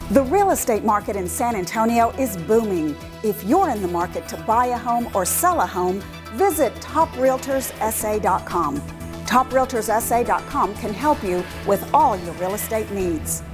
The real estate market in San Antonio is booming. If you're in the market to buy a home or sell a home, visit TopRealtorsSA.com. TopRealtorsSA.com can help you with all your real estate needs.